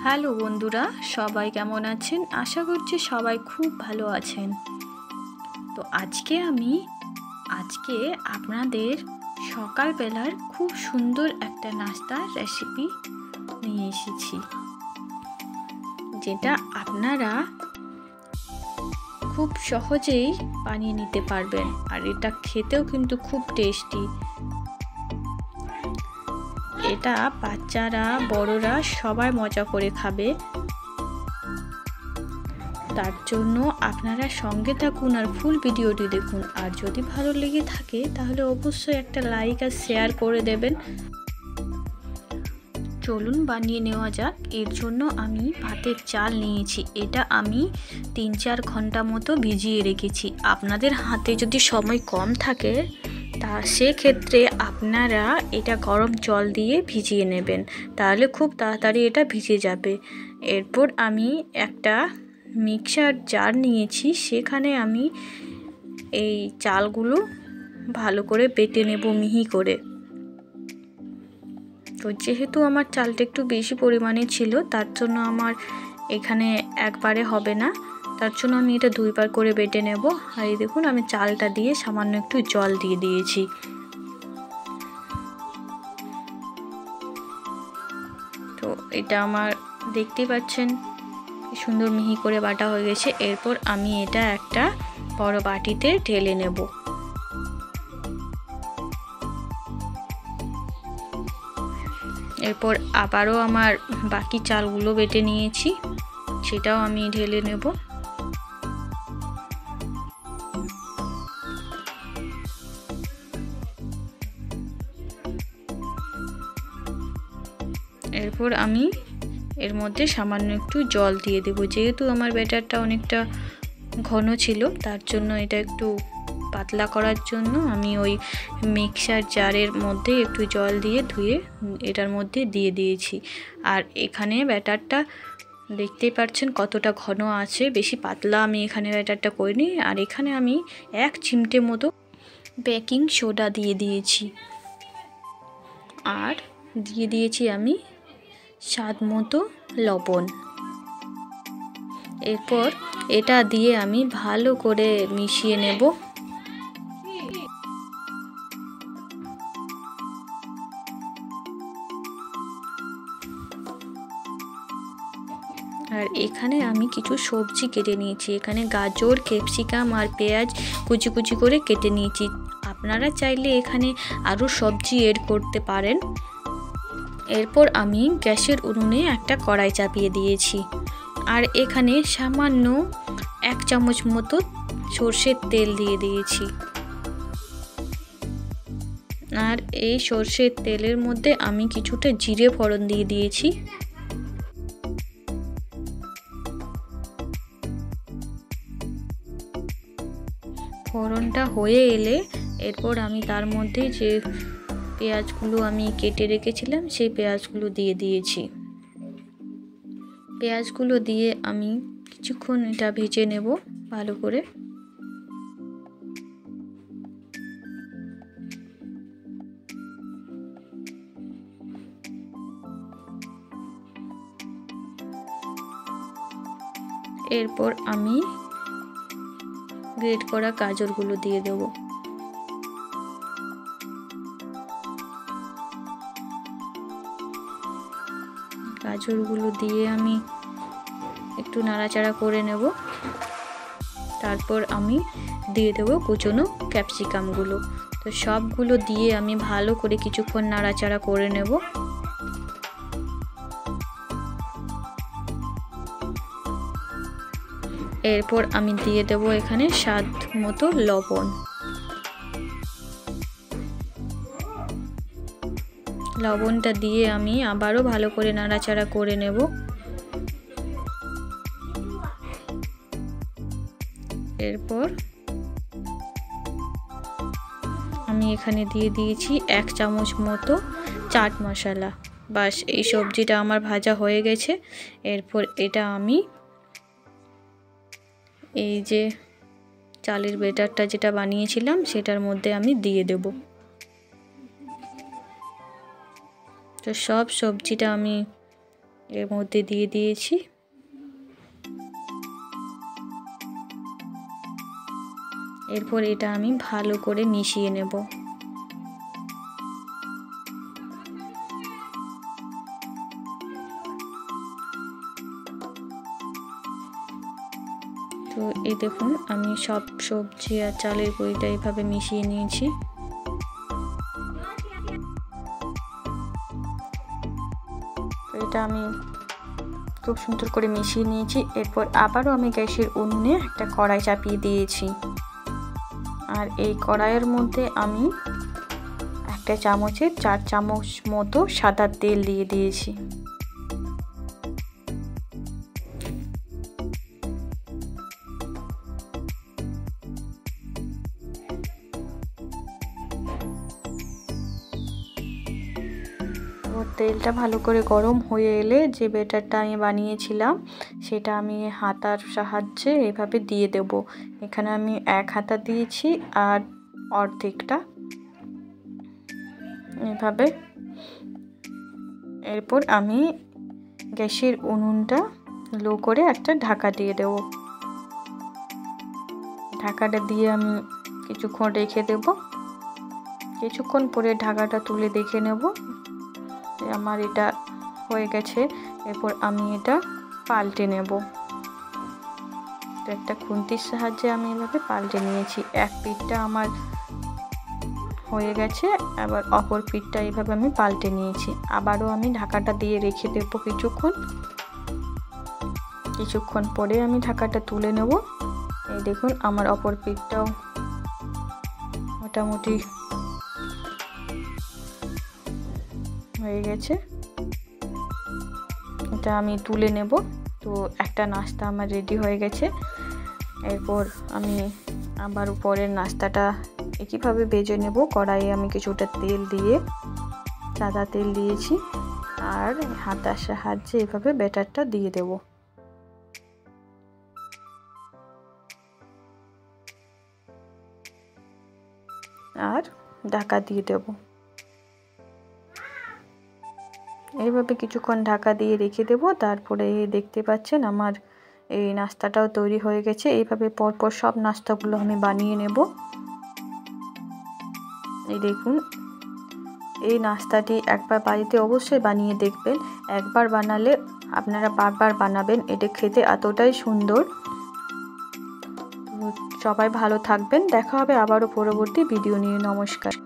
Hello বন্ধুরা, সবাই কেমন আছেন? আশা করছি সবাই খুব ভালো আছেন। তো আজকে আপনাদের সকালবেলার খুব সুন্দর একটা নাস্তার রেসিপি নিয়ে এসেছি, যেটা আপনারা খুব সহজেই বানিয়ে নিতে পারবেন। আর এটা খেতেও কিন্তু খুব টেস্টি। এটা বাচ্চারা বড়রা সবাই মজা করে খাবে। তার জন্য আপনারা সঙ্গে থাকুন আর ফুল ভিডিওটি দেখুন। আর যদি ভালো লেগে থাকে তাহলে অবশ্যই একটা লাইক আর শেয়ার করে দেবেন। চলুন বানিয়ে নেওয়া যাক। এর জন্য আমি ভাতের চাল নিয়েছি। এটা আমি 3-4 ঘন্টা মতো ভিজিয়ে রেখেছি। আপনাদের হাতে যদি সময় কম থাকে তা সেক্ষেত্রে আপনারা এটা গরম জল দিয়ে ভিজিয়ে নেবেন, তাহলে খুব তাড়াতাড়ি এটা ভিজে যাবে। এরপর আমি একটা মিক্সার জার নিয়েছি, সেখানে আমি এই চালগুলো ভালো করে বেটে নেব মিহি করে। তো যেহেতু আমার চালটা একটু বেশি পরিমাণে ছিল, তার জন্য আমার এখানে একবারে হবে না, তার জন্য আমি এটা 2 বার করে বেটে নেব। আর এই দেখুন, আমি চালটা দিয়ে সামান্য একটু জল দিয়ে দিয়েছি। তো এটা আমার দেখতেই পাচ্ছেন কি সুন্দর মিহি করে বাটা হয়ে গেছে। এরপর আমি এটা একটা বড় বাটিতে ঢেলে নেব। এরপর আবারও আমার বাকি চালগুলো বেটে নিয়েছি, সেটাও আমি ঢেলে নেব। এরপর আমি এর মধ্যে সামান্য একটু জল দিয়ে দেব। যেহেতু আমার ব্যাটারটা অনেকটা ঘন ছিল, তার জন্য এটা একটু পাতলা করার জন্য আমি ওই মিক্সার জারের মধ্যে একটু জল দিয়ে ধুয়ে এটার মধ্যে দিয়ে দিয়েছি। আর এখানে ব্যাটারটা দেখতেই পাচ্ছেন কতটা ঘন আছে, বেশি পাতলা আমি এখানে ব্যাটারটা করিনি। আর এখানে আমি 1 চিমটে মতো বেকিং সোডা দিয়ে দিয়েছি। আর দিয়ে দিয়েছি আমি স্বাদ মতো লবণ। এরপর এটা দিয়ে আমি ভালো করে মিশিয়ে নেব। আর এখানে আমি কিছু সবজি কেটে নিয়েছি। এখানে গাজর, ক্যাপসিকাম আর পেঁয়াজ কুচি কুচি করে কেটে নিয়েছি। আপনারা চাইলে এখানে আরও সবজি এড করতে পারেন। এরপর আমি গ্যাসের উনুনে একটা কড়াই চাপিয়ে দিয়েছি। আর এখানে সামান্য 1 চামচ মতো সর্ষের তেল দিয়ে দিয়েছি। আর এই সর্ষের তেলের মধ্যে আমি কিছুটা জিরে ফোড়ন দিয়ে দিয়েছি। ফোড়নটা হয়ে এলে এরপর আমি তার মধ্যে যে পেঁয়াজগুলো আমি কেটে রেখেছিলাম সেই পেঁয়াজগুলো দিয়ে দিয়েছি। পেঁয়াজগুলো দিয়ে আমি কিছুক্ষণ এটা ভেজে নেব ভালো করে। এরপর আমি গ্রেট করা গাজরগুলো দিয়ে দেব। গাজরগুলো দিয়ে আমি একটু নাড়াচাড়া করে নেব। তারপর আমি দিয়ে দেব কুচনো ক্যাপসিকামগুলো। তো সবগুলো দিয়ে আমি ভালো করে কিছুক্ষণ নাড়াচাড়া করে নেব। এরপর আমি দিয়ে দেব এখানে স্বাদ মতো লবণ। লবণটা দিয়ে আমি আবারও ভালো করে নাড়াচাড়া করে নেব। এরপর আমি এখানে দিয়ে দিয়েছি 1 চামচ মতো চাট মশলা। বাস, এই সবজিটা আমার ভাজা হয়ে গেছে। এরপর এটা আমি এই যে চালের ব্যাটারটা যেটা বানিয়েছিলাম সেটার মধ্যে আমি দিয়ে দেব। তো সব সবজিটা আমি এর মধ্যে দিয়ে দিয়েছি। এরপর এটা আমি ভালো করে মিশিয়ে নেব। তো এই দেখুন আমি সব সবজি আর চালের গুঁড়িটা এইভাবে মিশিয়ে নিয়েছি। তো এটা আমি খুব সুন্দর করে মিশিয়ে নিয়েছি। এরপর আবারও আমি গ্যাসের উনুনে একটা কড়াই চাপিয়ে দিয়েছি। আর এই কড়াইয়ের মধ্যে আমি একটা চামচের 4 চামচ মতো সাদা তেল দিয়ে দিয়েছি। তেলটা ভালো করে গরম হয়ে এলে যে ব্যাটারটা আমি বানিয়েছিলাম সেটা আমি হাতার সাহায্যে এভাবে দিয়ে দেব। এখানে আমি 1 হাতা দিয়েছি আর অর্ধেকটা এভাবে। এরপর আমি গ্যাসের উনুনটা লো করে একটা ঢাকা দিয়ে দেব। ঢাকাটা দিয়ে আমি কিছুক্ষণ রেখে দেব। কিছুক্ষণ পরে ঢাকাটা তুলে দেখে নেব আমার এটা হয়ে গেছে। এরপর আমি এটা পাল্টে নেব। একটা খুন্তির সাহায্যে আমি এভাবে পাল্টে নিয়েছি। এক পিঠটা আমার হয়ে গেছে, আবার অপর পিঠটা এইভাবে আমি পাল্টে নিয়েছি। আবারও আমি ঢাকাটা দিয়ে রেখে দেব কিছুক্ষণ পরে আমি ঢাকাটা তুলে নেব। এই দেখুন আমার অপর পিঠটাও মোটামুটি হয়ে গেছে। এটা আমি তুলে নেব। তো একটা নাস্তা আমার রেডি হয়ে গেছে। এরপর আমি আবার উপরের নাস্তাটা একইভাবে ভেজে নেব। কড়াইয়ে আমি কিছুটা তেল দিয়ে সাদা তেল দিয়েছি আর হাতার সাহায্যে এভাবে ব্যাটারটা দিয়ে দেব। আর ঢাকা দিয়ে দেব। এইভাবে কিছুক্ষণ ঢাকা দিয়ে রেখে দেব। তারপরে দেখতে পাচ্ছেন আমার এই নাস্তাটাও তৈরি হয়ে গেছে। এইভাবে পরপর সব নাস্তাগুলো আমি বানিয়ে নেব। এই দেখুন এই নাস্তাটি একবার বাড়িতে অবশ্যই বানিয়ে দেখবেন। একবার বানালে আপনারা বারবার বানাবেন। এটা খেতে এতটাই সুন্দর। সবাই ভালো থাকবেন। দেখা হবে আবারও পরবর্তী ভিডিও নিয়ে। নমস্কার।